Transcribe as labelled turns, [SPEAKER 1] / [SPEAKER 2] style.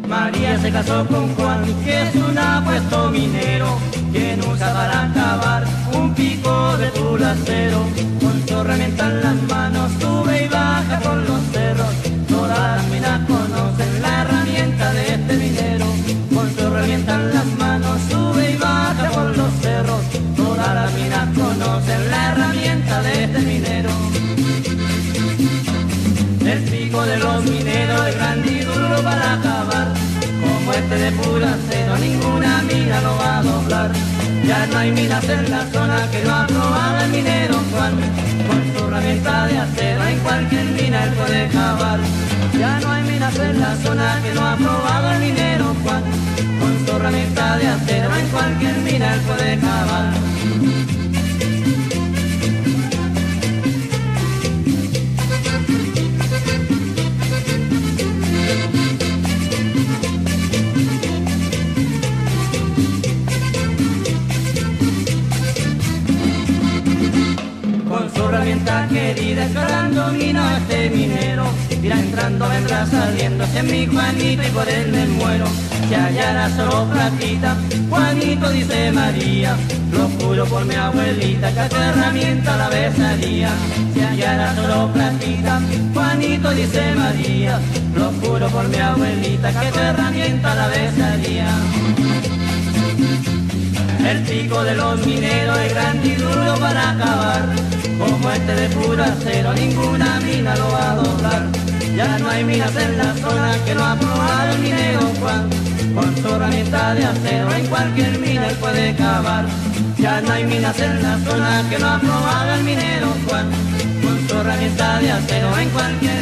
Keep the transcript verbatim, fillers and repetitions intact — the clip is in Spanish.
[SPEAKER 1] María se casó con Juan, que es un apuesto minero, quien usa para cavar un pico de puro acero. Con su herramienta en las manos sube y baja por los cerros. Todas las minas conocen la herramienta de este minero. Con su herramienta en las manos sube y baja por los cerros. Todas las minas conocen la herramienta de este minero. El pico de los mineros es grande y duro para cavar. Como este de puro acero, ninguna mina lo va a doblar. Ya no hay minas en la zona que no ha probado el minero Juan. Con su herramienta de acero en cualquier mina él puede cavar. Ya no hay minas en la zona que no ha probado el minero Juan. Con su herramienta de acero en cualquier mina él puede cavar. Herramienta querida, escalando vino este minero. Irá entrando, vendrá saliendo, si es mi Juanito y por él me muero. Si hallara solo platita, Juanito dice María, lo juro por mi abuelita que a tu herramienta la besaría. Si hallara solo platita, Juanito dice María, lo juro por mi abuelita que a tu herramienta la besaría. El pico de los mineros es grande y duro para cavar. Como este de puro acero, ninguna mina lo va a doblar. Ya no hay minas en la zona que no ha probado el minero Juan. Con su herramienta de acero en cualquier mina él puede cavar. Ya no hay minas en la zona que no ha probado el minero Juan. Con su herramienta de acero en cualquier